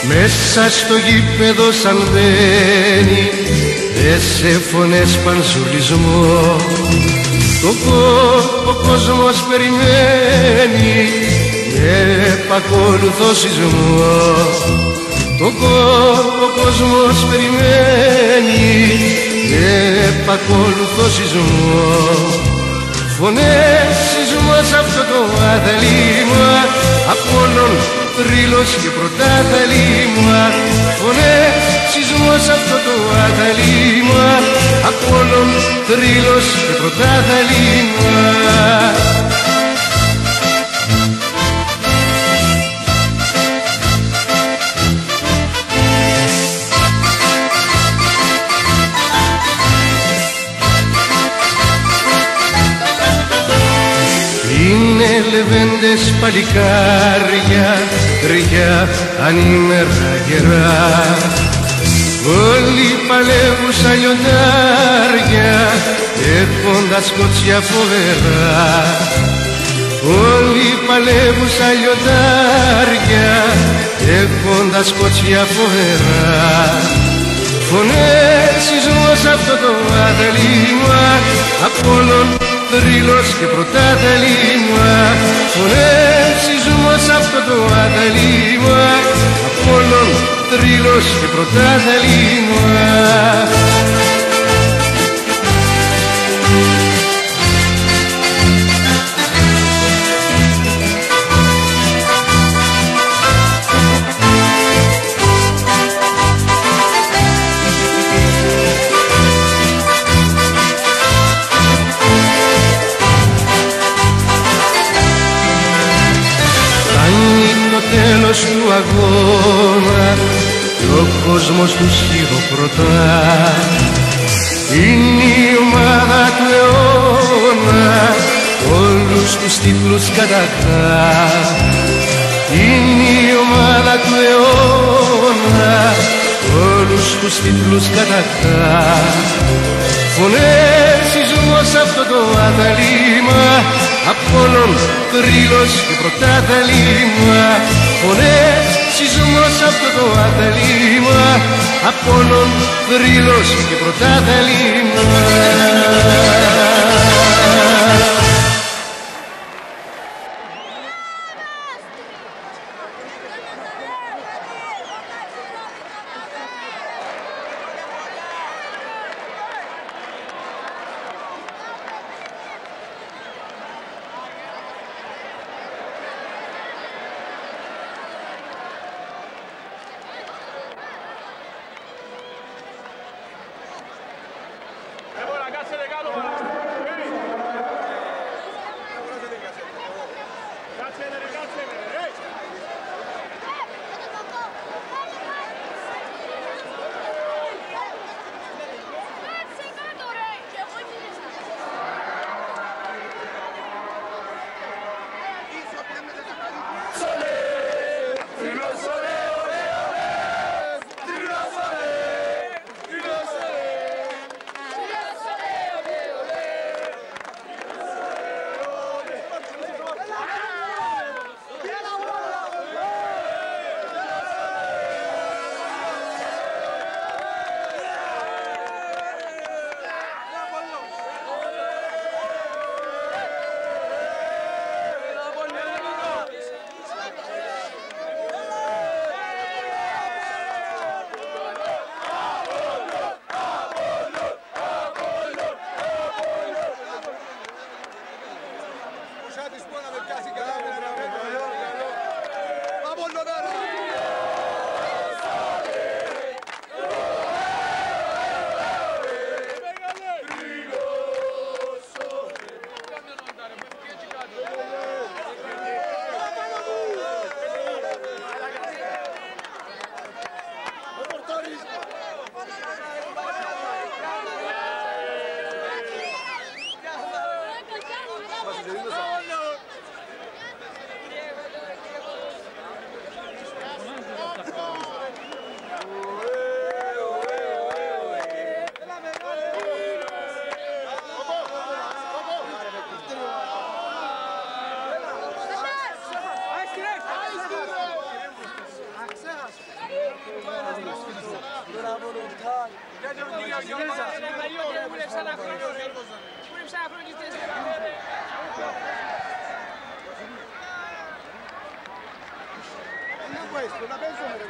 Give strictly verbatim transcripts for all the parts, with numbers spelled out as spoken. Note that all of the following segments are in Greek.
Μέσα στο γήπεδο σαν μπαίνει δε σε φωνές πανζουλισμό. Το ο κόσμος περιμένει με επακόλουθο σεισμό. Το ο κόσμος περιμένει με επακόλουθο σεισμό. Φωνές σεισμός αυτό το άθλημα, Απόλλων, θρύλος και πρωτάθλημα. Φωνές σεισμός αυτό το άθλημα, Απόλλων, θρύλος και πρωτάθλημα. Είναι λεβέντες παλικάρια, τριγιά ανήμερα γερά. Όλοι παλεύουν σαν λιοντάρια, έχοντας κότσια φοβερά. Όλοι παλεύουν σαν λιοντάρια, έχοντας κότσια φοβερά. Φωνές σεισμός αυτό το άθλημα, Απόλλων, θρύλος και πρωτάθλημα. Φωνές σεισμός αυτό το άθλημα, Απόλλων, θρύλος και πρωτάθλημα. Τέλος του αγώνα κι ο κόσμος τους χειροκροτά. Είναι η ομάδα του αιώνα, όλους τους τίτλους κατακτά. Είναι η ομάδα του αιώνα, όλους τους τίτλους κατακτά. Φωνές σεισμός αυτό το άθλημα, Απόλλων, θρύλος και πρωτάθλημα. Φωνές σεισμός αυτό το άθλημα, Απόλλων, θρύλος και πρωτάθλημα. E poi ragazzi, regalo Βούλεψα ένα χρόνο, ρε. Βούλεψα ένα χρόνο και τέσσερα. Non questo, la penso per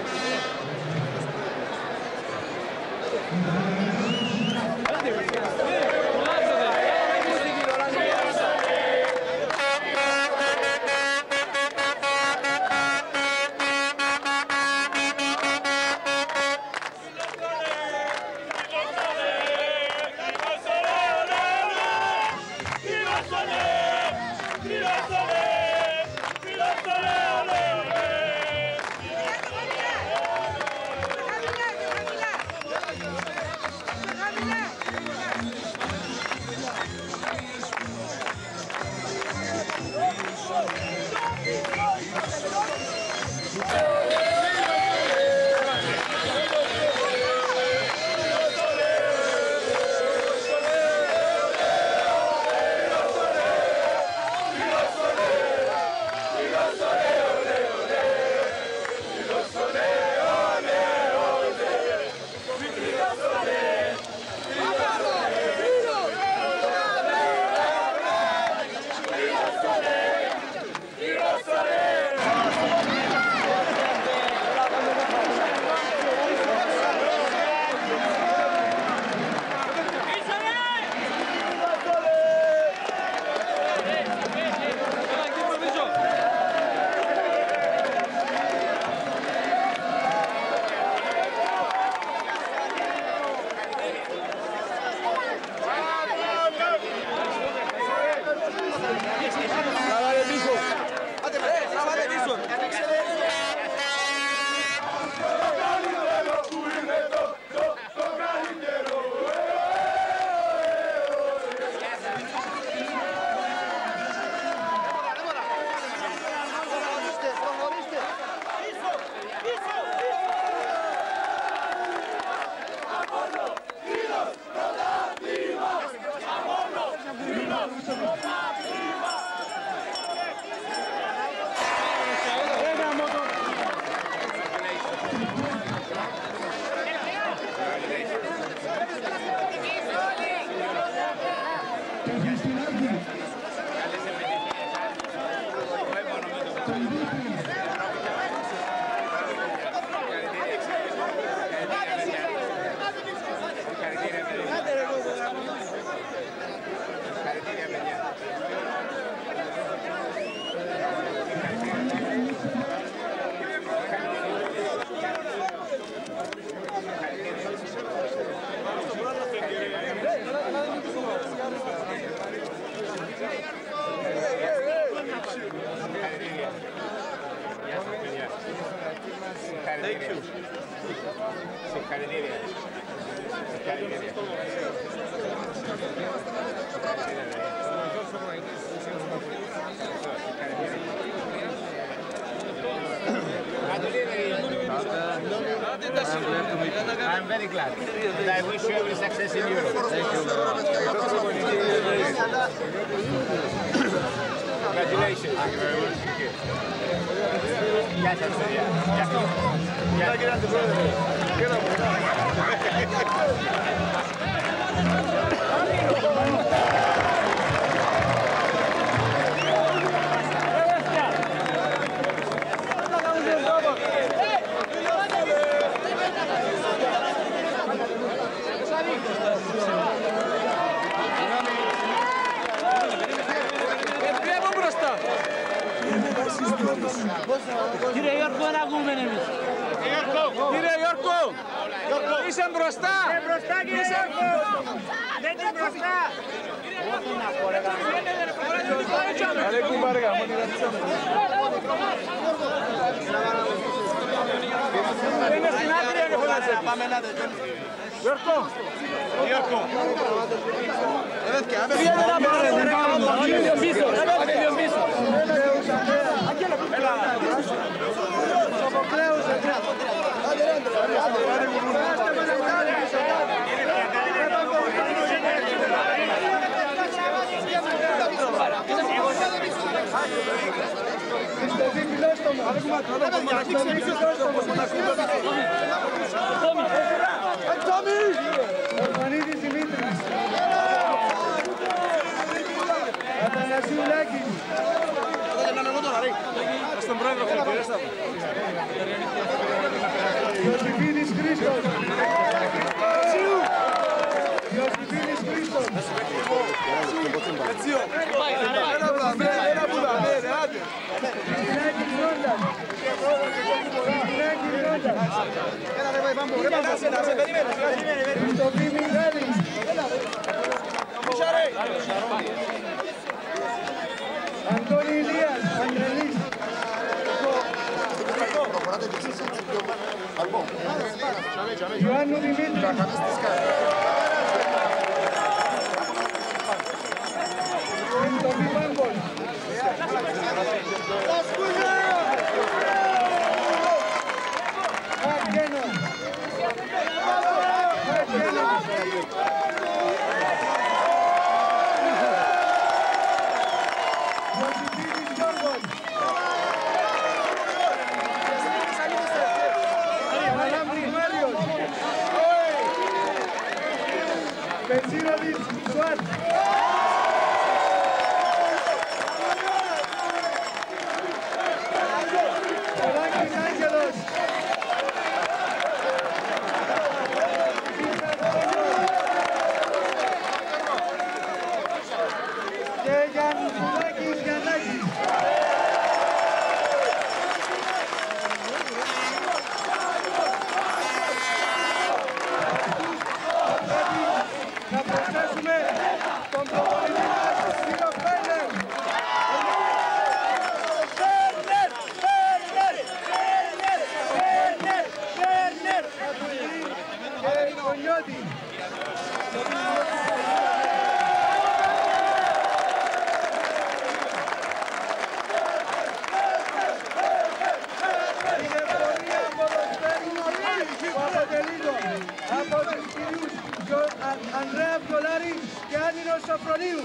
I'm very glad. And I wish you every success in Europe. Thank you. Congratulations. Thank you very much. Thank you. Yes, yes, yeah. Κύριε Γιώργο, να ακούμε εμείς. Κύριε Γιώργο, είσαι μπροστά. Είσαι μπροστά, κύριε Γιώργο. Δεν είσαι μπροστά. Είναι στην άκρη, είναι φωνάζε. Γιώργο. Γιώργο. Πήγαινε να πάρετε, ρε κάτω. Λίγο πίσω, λίγο πίσω. Έλα. Σοφοκλέους, Ορφανίδης Δημήτρης. Αθανασίου Λάκη. Στον πρόεδρο Χρήστο. Ιωσήφιδης Χρήστος. Ιωσήφιδης Χρήστος. Ένα βλαμέ, ένα πουλαμέ, ρε άντε. Χριστινάκης Νόντας. Χριστινάκης Νόντας. Έλα ρε πάμε, ρε πάμε, σε περιμένω. Χριστοφή Μιχάλης. Έλα ρε. Μισάρε. Αντώνη Ηλίας, Αντρελής. Ιωάννου Δημήτρη. Χριστοφή Μάγκος. Μαρκένος. Μαρκένος. Ιωσήφιδης Γιώργος. Αλάμπρης Μάριος. Πετσίροβιτς Σουάτ. Σολάκης Άγγελος. Και Γιαννουλάκης Γιαννάκης. Να προσθέσουμε τον προπονητή μας, κύριο Φέρνερ. Φέρνερ, Φέρνερ, Φέρνερ, Φέρνερ, Φέρνερ. Και Κονιώτη. Είναι πορεία ποδοσφαίρου που αποτελείται από τους κυρίους Ανδρέα Βιολάρη και Άννηνο Σοφρονίου.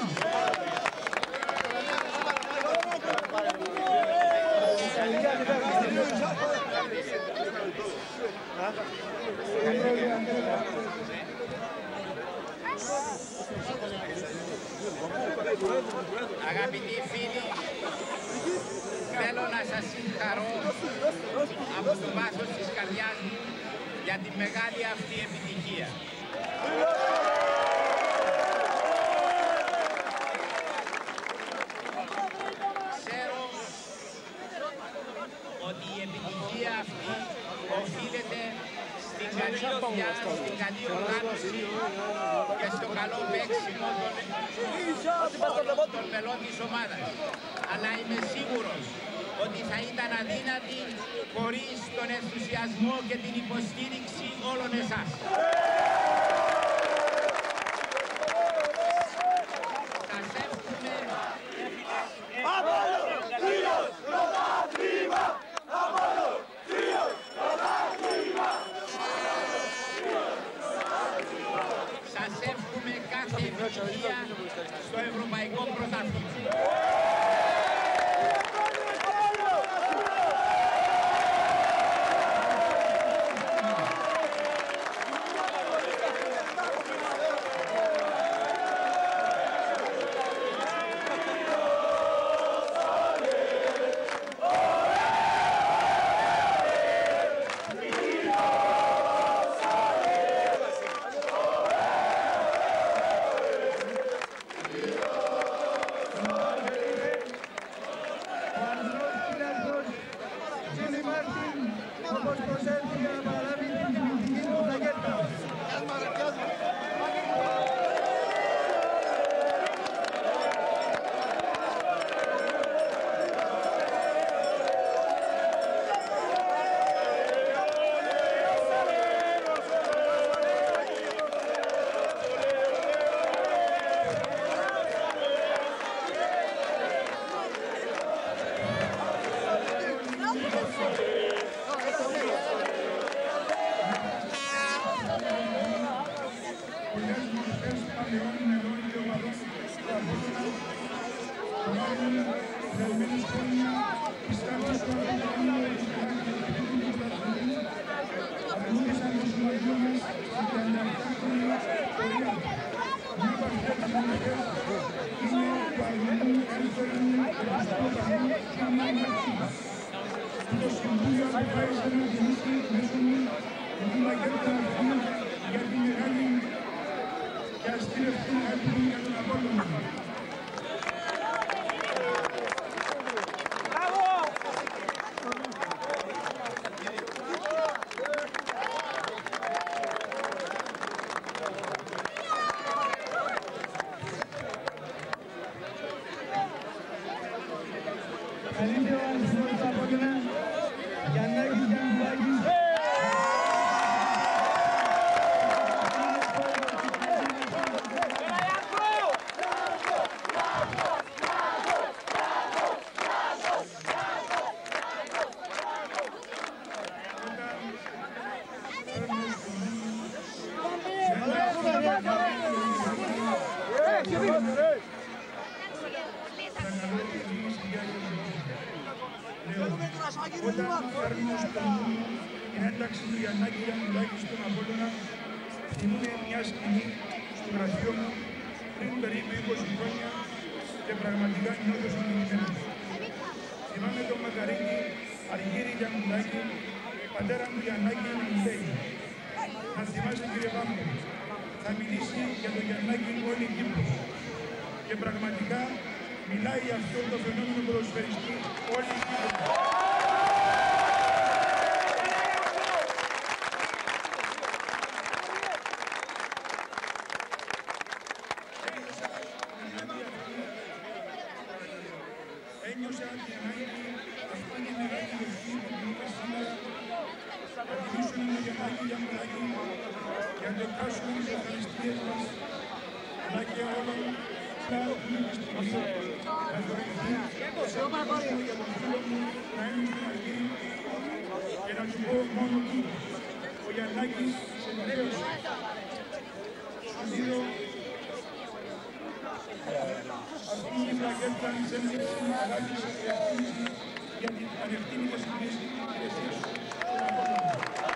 Αγαπητοί φίλοι, θέλω να σας συγχαρώ από το βάθος της καρδιάς μου για τη μεγάλη αυτή επιτυχία. Ξέρω ότι η επιτυχία αυτή οφείλεται στην καλή δουλειά, στην καλή οργάνωση και στο καλό παίξιμο των, των μελών της ομάδας. Αλλά είμαι σίγουρος ότι θα ήταν αδύνατη χωρίς τον ενθουσιασμό και την υποστήριξη όλων εσάς. Σας εύχομαι... Σας εύχομαι κάθε επιτυχία στο Ευρωπαϊκό Πρωτάθλημα. Είναι Το Συμβούλιο αποφάσισε να δημιουργήσει μέσω μου την μαγεύτα αυτή για τη μεγάλη και αστήρευτη αγάπη για τον Απόλλωνα. Καλύτερο αριθμό του Απόλλωνα, Γιαννάκης Γιαννουλάκης. Όταν φέρνω στο νου την ένταξη του Γιαννάκη Γιαννουλάκη στον Απόλλωνα, θυμούμαι μια σκηνή στο γραφείο μου πριν περίπου είκοσι χρόνια και πραγματικά νιώθω συγκινημένος. Θυμάμαι τον Μακαρίνη Αργύρη Γιαννουλάκη, πατέρα μου Γιαννάκη να μου λέει: «Να θυμάσαι κύριε Πάμπο, θα μιλήσει για τον Γιαννάκη όλη η Κύπρος». Και πραγματικά μιλάει για αυτό το φαινόμενο ποδοσφαιριστή όλη η Κύπρος. Ένιωσα την ανάγκη αυτή τη μεγάλη ευχή που δίνουμε σήμερα να τιμήσουμε τον Γιαννάκη Γιαννουλάκη για το εκφράσουμε τις ευχαριστίες μας αλλά και όλων τα εθνική στιγμή να δωρεθεί σε αποφάσουμε για τον φίλο μου να είναι στην Αργύρη και να του πω μόνο του ο Γιαννάκης σε τελείωσε. Σου δίνω αυτή η πλακέτα της ένδειξης αγάπης και εκτίμησης για την ανεκτήμητη συγκρίση της υπηρεσίας σου στον Απόλλωνα.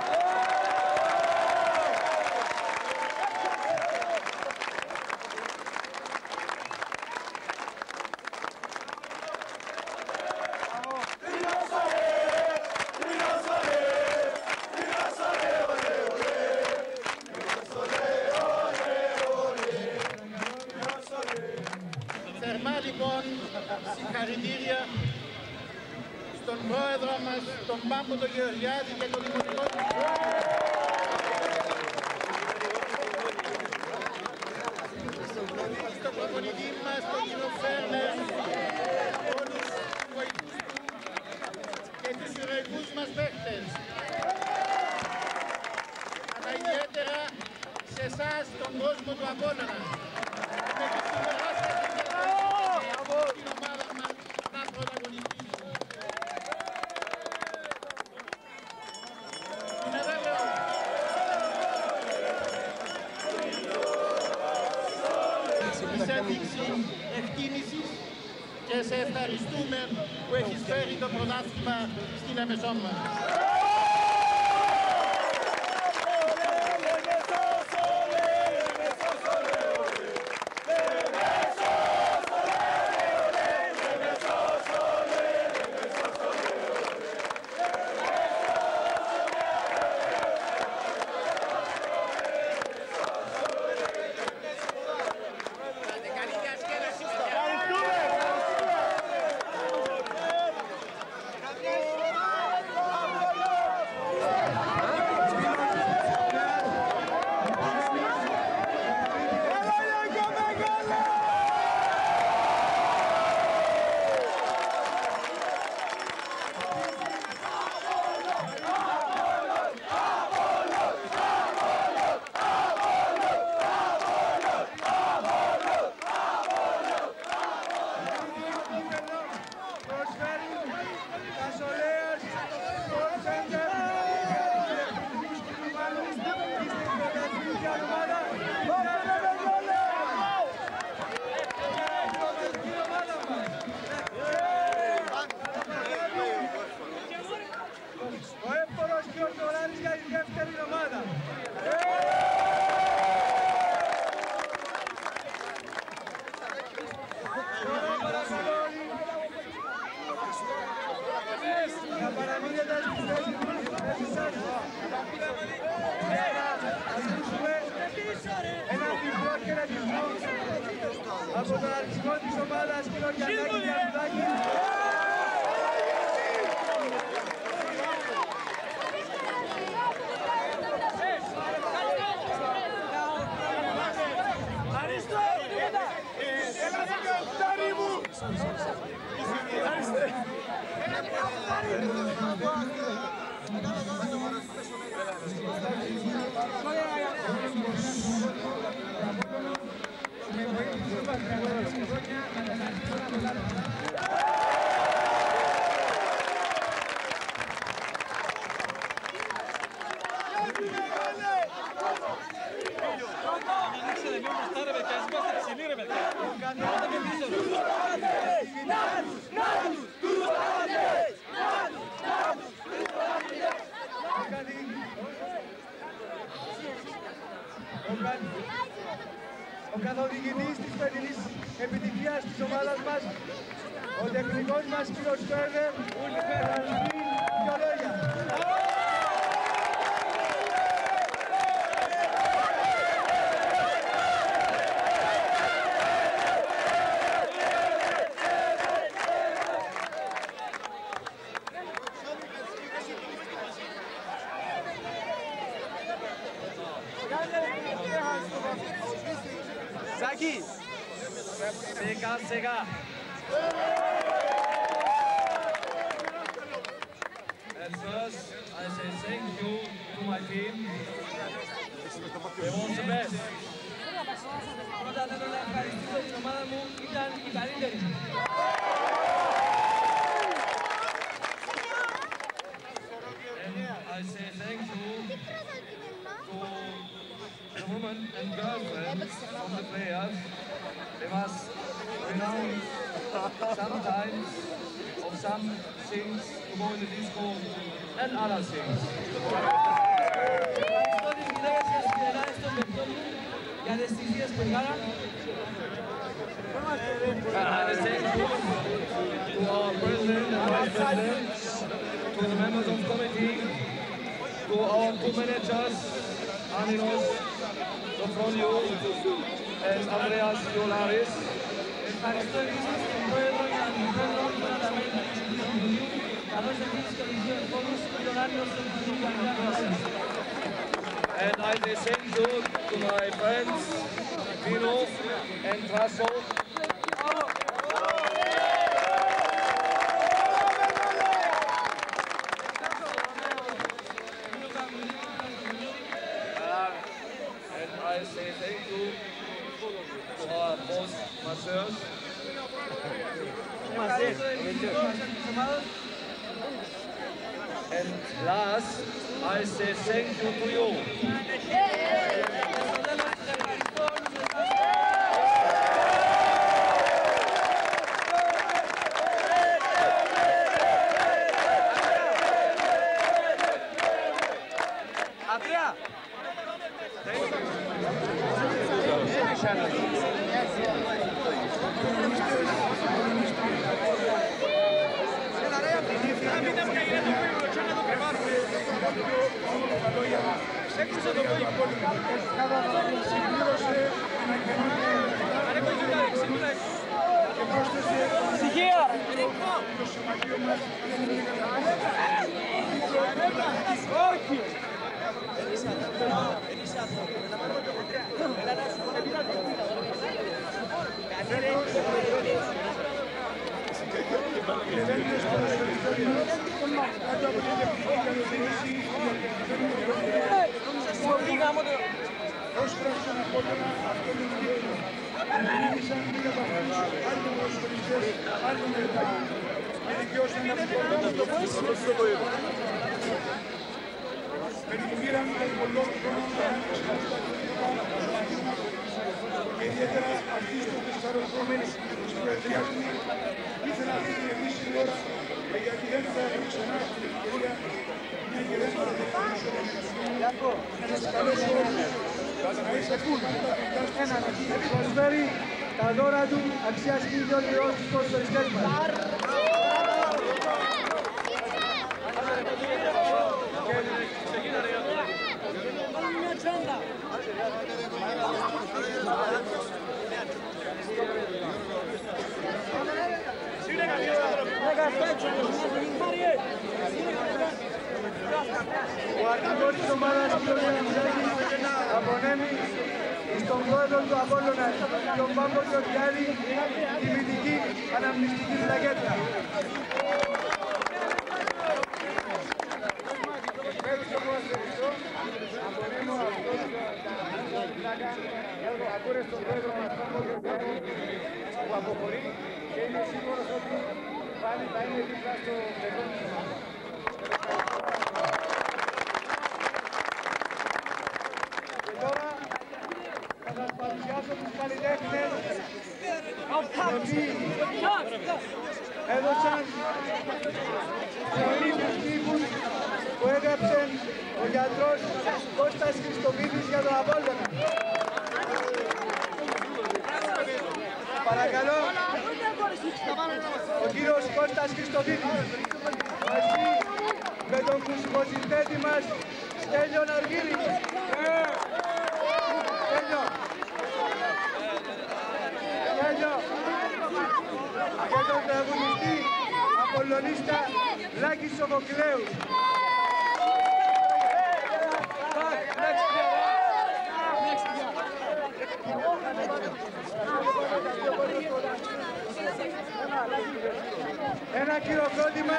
Θερμά λοιπόν συγχαρητήρια στον πρόεδρο μας, τον Πάμπο τον Γεωργιάδη και τον Δημοτικό του. Στον προπονητή μας, τον κύριο Φέρνερ, όλους τους βοηθούς και τους ηρωικούς μας παίκτες. Αλλά ιδιαίτερα σε εσάς, τον κόσμο του Απόλλωνα. Με τους συμπεράσατε την ομάδα μας να πρωταγωνιστήσει. Είναι βέβαιο. Σε δείξη εκτίμησης και σε ευχαριστούμε που έχεις φέρει το πρωτάθλημα στην Έμεσό μας. Ευχαριστούμε! να παραμείνετε στις θέσεις σας για να ακούσουμε ένα τυπλό χαιρετισμό από τον αρχηγό της ομάδας κύριο Γιαννάκη Γιαννουδάκη. Ο καθοδηγητής της φετινής επιτυχίας της ομάδας μας, ο τεχνικός μας κύριος Φέρνερ, θα μας πει δύο λόγια. Zaki! Sega, Sega! At first, I say thank you to my team. They want the best. Πρώτα θέλω να ευχαριστήσω την ομάδα μου, ήταν η καλύτερη. And I say thank you to the women and girlfriends of the players. They must renounce sometimes of some things to go in the disco and other things. Ευχαριστώ τις γυναίκες και τις φιλενάδες των παιδιών μου για τις θυσίες που έκαναν. And I thank you to our president and vice president, to the members of the committee, to our two managers, Aninos Sofroniou and Andreas Iolaris. Ευχαριστώ επίσης τον πρόεδρο και τον πρόεδρο του Αναταμένου του Κοινοβουλίου, καθώς επίσης και τους δύο εκπόνους, τον Άννιο Σοφρονίου και τον Ανδρέα. And I say thank you to my friends, Dino and Tasso. And I say thank you to our both masseurs. And last, I say thank you to you. Andrea! Ησυχία! Όχι! Πρόσφραξαν από τον αυτό τον κύριο. Μίλησαν μίλα βαθμούς, άλλοι προσφυριστές, άλλοι μελετάκοι. Δικαιώσαν αυτό το περιπήραν τον πολλό χρόνο να και ιδιαίτερα αυτοί στο τεσσαροχόμενοι της Προεδρίας μου ήθελα αυτή την επίσημη ώρα γιατί δεν θα έρθει ξανά στην ευκαιρία μια και δεν θα δεχτήσω να σας καλέσω όλους να είσαστε πάντα φαντάστος Προσφέρει τα δώρα του αξίας χίλιων λιών στους προσφερειστές μας. Ο αρχηγός της ομάδας απονέμει στον πρόεδρο του Απόλλωνα, τον Πάπο Γεωργιάδη, τιμητική αναμνηστική πλακέτα. Απονέμω αυτός ακούρε στον πρόεδρο μας Πάπο Γεωργιάδη που αποχωρεί και είμαι σίγουρος ότι πάλι θα είναι δίπλα στο πεδίο. Τους καλλιτέχνες έδωσαν πολύτιμους τύπους που έγραψε ο γιατρός Κώστας Χριστοβίδης για τον Απόλλωνα. Παρακαλώ, ο κύριος Κώστας Χριστοβίδης μαζί με τον μουσικοσυνθέτη μας Στέλιο Ναργύρη. Στέλιο. Και τον τραγουδιστή Απολλωνίστα Λάκη Σοφοκλέου. Ένα χειροκρότημα.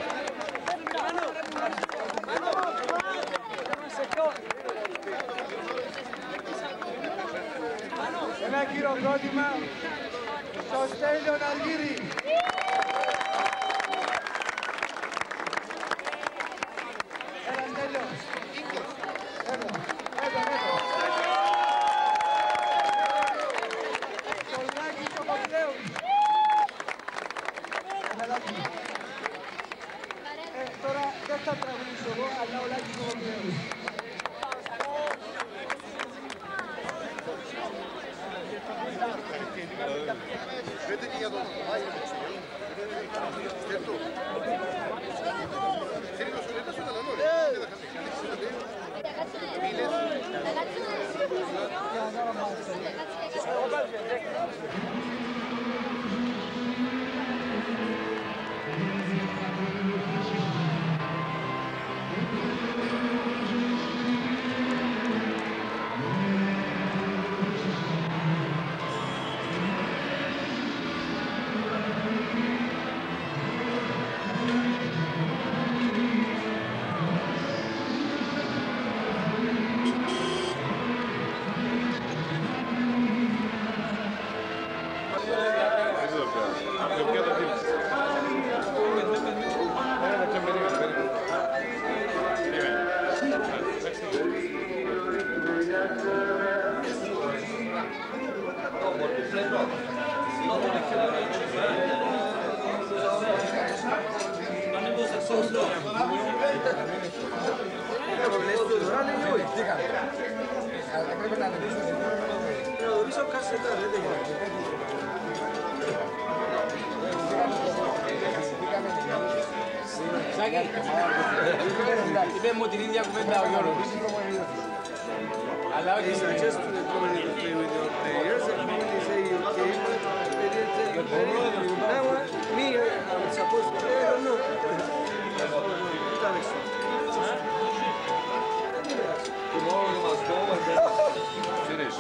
Ένα χειροκρότημα στο Στέλιο Ναργύρη. Έλα Στέλιο. Έλα, έλα, έλα. Στον Λάκη Σοφοκλέου. Ε, τώρα δεν θα τραγουδήσω εγώ, αλλά ο Λάκης Σοφοκλέου. Vete que ya no hay ¿cierto? Tiene los soletas o la lana? Είπε μου την ίδια κουβέντα ο Γιώργος. Αλλά όχι Just to play with your players and they say you came, they didn't say you played. Now me, I'm supposed to play, I don't know. Tomorrow you must go and then finish.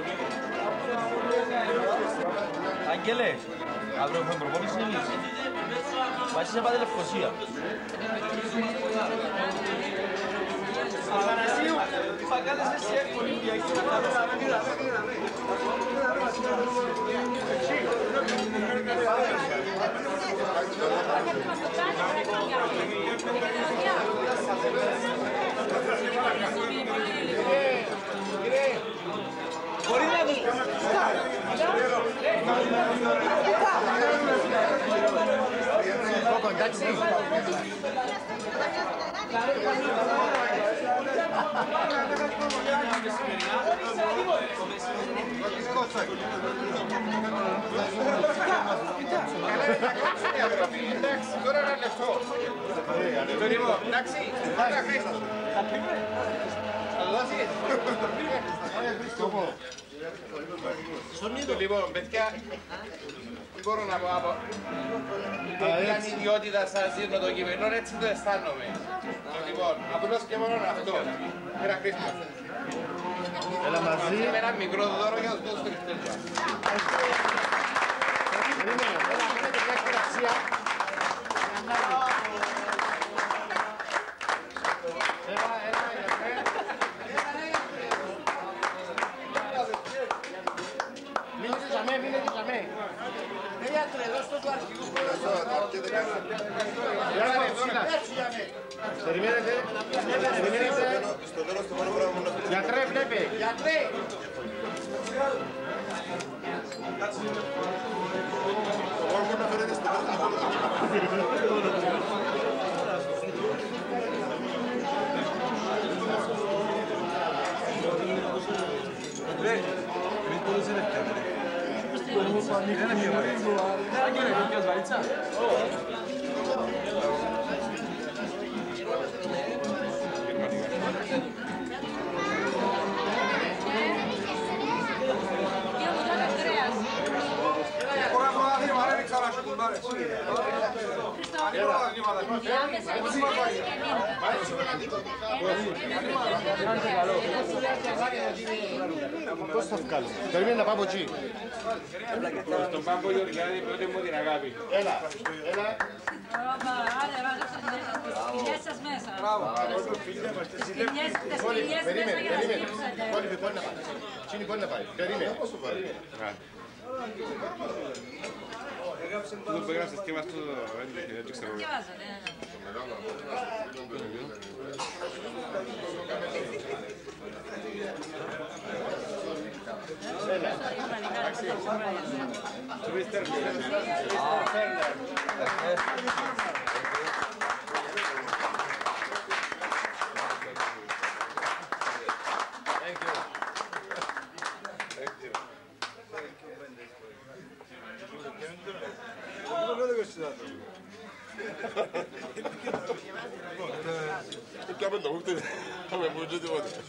Άγγελε, αύριο έχουμε προπόνηση ή λύση. Μαζί σε πάτε Λευκοσία. Αθανασίου, οι παγκάδες δεν σε εύκολοι. Μπορεί να δεις. Κόκο, εντάξει. Εντάξει, τώρα ένα λεπτό. Εντάξει, θα Χρήστο. Θα το δώσεις. Λοιπόν, παιδιά, τι μπορώ να πω από την ιδιότητα σας δίνω το κείμενο, έτσι το αισθάνομαι. Λοιπόν, απλώς και μόνο αυτό. Πέρα Χρήστο. Έλα μαζί. Με ένα μικρό δώρο για να το δώσω στο Χριστέλια. Περιμένετε, περιμένετε. Στο τέλος το μόνο πράγμα μόνο. Γιατρέ, βλέπε. Γιατρέ. Εγώ μπορεί να φέρετε στο Πώς θα βγάλω. Περιμένει να πάω από εκεί. Στον πάμπο Γεωργιάδη πρώτη μου την αγάπη. Έλα, έλα. Φιλιές σας μέσα. Περίμενε, περίμενε. Πόλη μπορεί να πάει. Τσίνη μπορεί να πάει. Περίμενε. Του που έγραψες και μας το δεν ξέρω. Perché a me non mi a me non ti vuoi.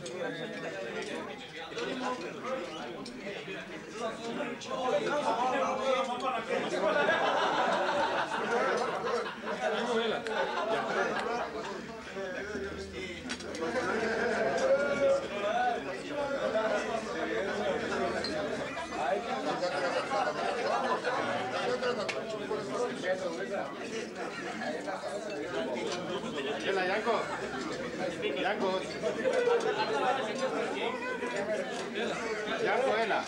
Έλα, Γιάνκο. Γιάνκο. Γιάνκο, έλα.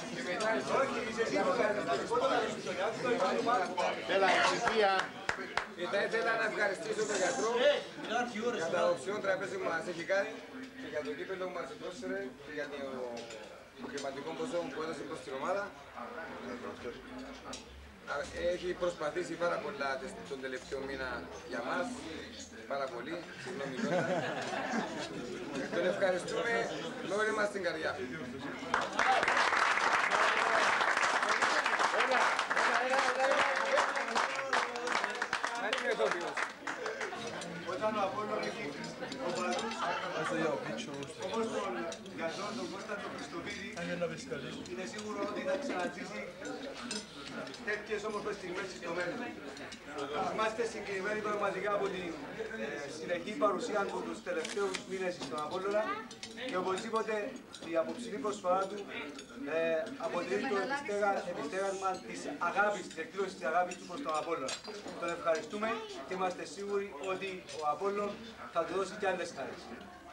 Έλα, ησυχία. Θα ήθελα να ευχαριστήσω τον γιατρό για τα οψιόν τραπέζι που μας έχει κάνει και για το κύπελλο που μας πρόσφερε και για το χρηματικό ποσό που έδωσε προς την ομάδα. Έχει προσπαθήσει πάρα πολλά τον τελευταίο μήνα για μας, πάρα πολύ, συγγνώμη τώρα. Τον ευχαριστούμε με όλη μας την καρδιά. Έλα, έλα, έλα, έλα, έλα. Όταν ο Απόλλων έχει οπαδούς, όπως τον Γιαζόν, τον Κώστα, τον Χριστοβίδη, είναι σίγουρο ότι θα ξαναζήσει τέτοιες όμορφες στιγμές στο μέλλον. Είμαστε συγκεκριμένοι πραγματικά από την συνεχή παρουσία του τους τελευταίους μήνες στον Απόλλωνα και οπωσδήποτε η απόψινή προσφορά του ε, αποτελεί το επιστέγασμα της αγάπης, της εκδήλωσης της αγάπης του προς τον Απόλλωνα. Τον ευχαριστούμε και είμαστε σίγουροι ότι ο Απόλλων θα του δώσει και άλλες χαρές.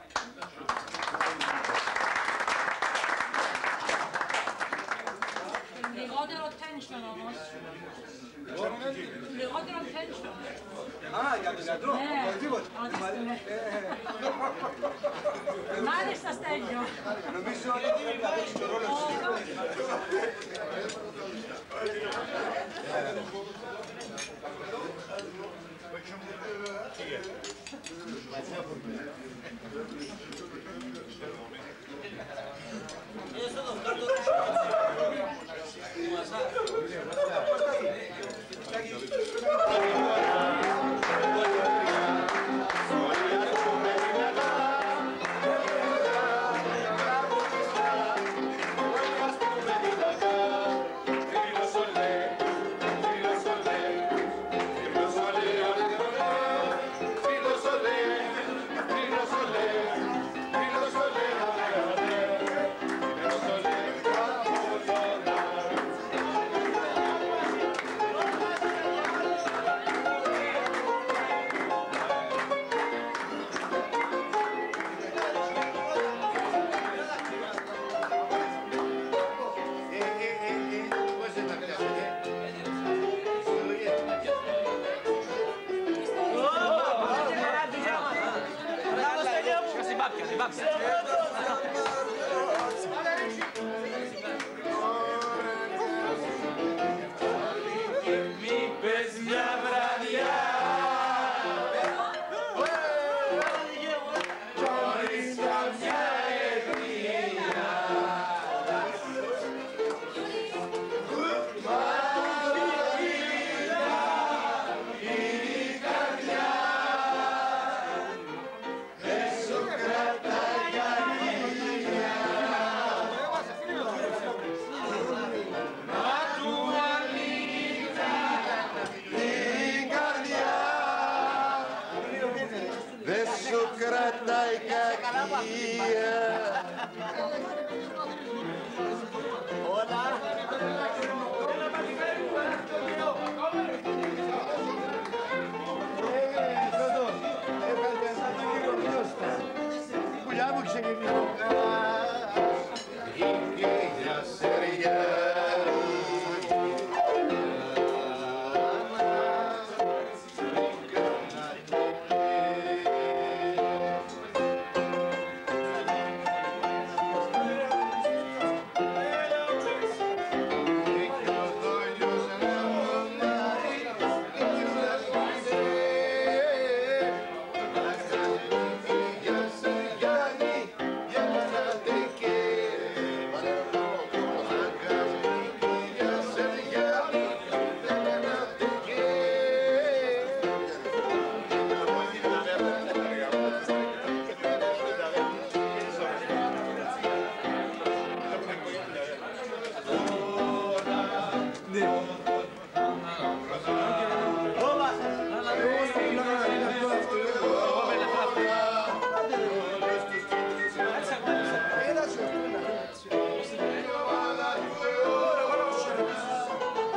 Λιγότερο tension όμως. Λιγότερο tension. Α, για τον γιατρό, οπωσδήποτε. Μάλιστα, Στέλιο. Νομίζω ότι πρέπει να παίξει τον ρόλο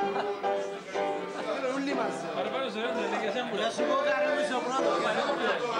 Να σου πω κάτι πίσω πρώτο.